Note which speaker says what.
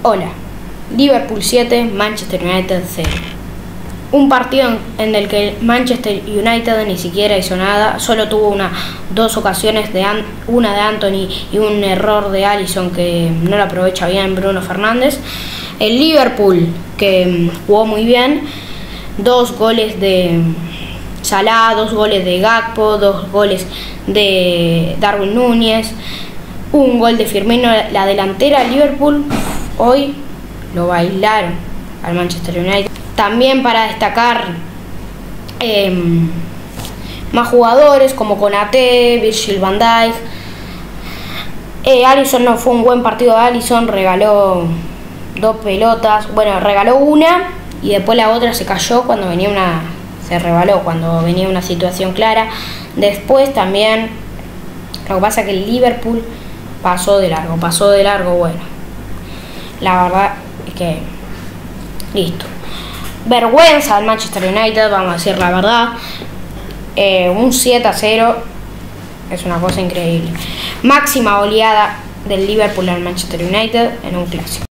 Speaker 1: Hola, Liverpool 7, Manchester United 0. Un partido en el que Manchester United ni siquiera hizo nada, solo tuvo dos ocasiones, una de Anthony y un error de Alisson que no lo aprovecha bien Bruno Fernández. El Liverpool, que jugó muy bien, 2 goles de Salah, 2 goles de Gakpo, 2 goles de Darwin Núñez, un gol de Firmino. La delantera de Liverpool hoy lo bailaron al Manchester United. También para destacar más jugadores como Konaté, Virgil van Dijk. Alisson no fue un buen partido de Alisson, regaló 2 pelotas, bueno, regaló una y después la otra se cayó cuando venía se rebaló cuando venía una situación clara. Después también, lo que pasa es que el Liverpool pasó de largo, bueno, la verdad es que listo. Vergüenza al Manchester United, vamos a decir la verdad. Un 7-0 es una cosa increíble. Máxima goleada del Liverpool al Manchester United en un clásico.